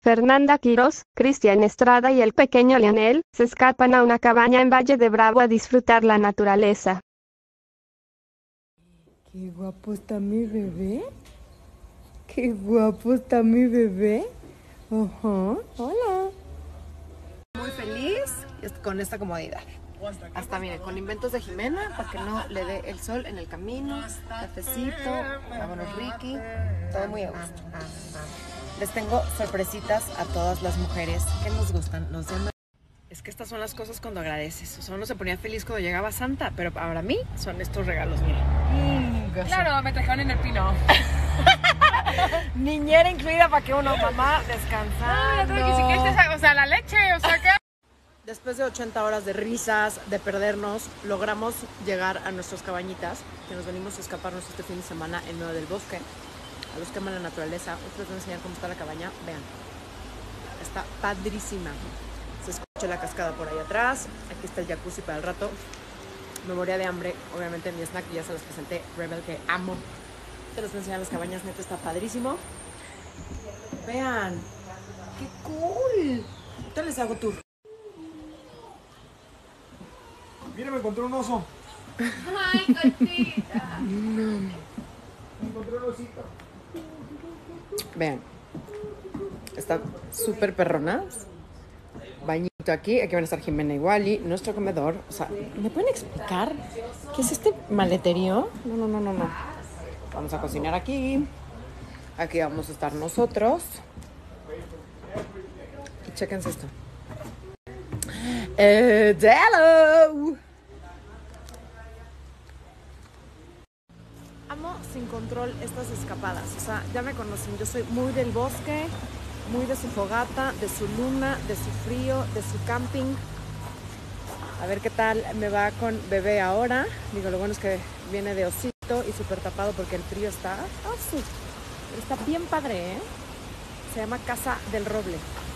Fernanda Quirós, Cristian Estrada y el pequeño Leonel se escapan a una cabaña en Valle de Bravo a disfrutar la naturaleza. Qué guapo está mi bebé. Qué guapo está mi bebé. Ajá. Hola. Muy feliz con esta comodidad. Hasta mire, con inventos de Jimena para que no le dé el sol en el camino. Cafecito, vámonos Ricky. Todo muy a gusto. Les tengo sorpresitas a todas las mujeres que nos gustan los demás. Es que estas son las cosas cuando agradeces. O sea, uno se ponía feliz cuando llegaba Santa, pero para mí son estos regalos, miren. Claro, me trajeron en el pino. Niñera incluida para que uno, mamá, descansando. O sea, la leche, o sea que... Después de 80 horas de risas, de perdernos, logramos llegar a nuestras cabañitas, que nos venimos a escaparnos este fin de semana en medio del bosque. A los que aman la naturaleza, os les voy a enseñar cómo está la cabaña. Vean, está padrísima. Se escucha la cascada por ahí atrás. Aquí está el jacuzzi para el rato. Me moría de hambre, obviamente mi snack ya se los presenté. Rebel, que amo. Te los voy a enseñar las cabañas, neta, está padrísimo. Vean, qué cool. Ahorita les hago tour. Mira, me encontré un oso. Ay, cosita. Me encontré un osito. Vean, están súper perronas. Bañito aquí van a estar Jimena y Wally, nuestro comedor. O sea, ¿me pueden explicar qué es este maleterío? No. Vamos a cocinar aquí. Aquí vamos a estar nosotros. Y chéquense esto. ¡Hello! Amo sin control estas escapadas. O sea, ya me conocen. Yo soy muy del bosque, muy de su fogata, de su luna, de su frío, de su camping. A ver qué tal me va con bebé ahora. Digo, lo bueno es que viene de osito y súper tapado porque el frío está... Está bien padre, ¿eh? Se llama Casa del Roble.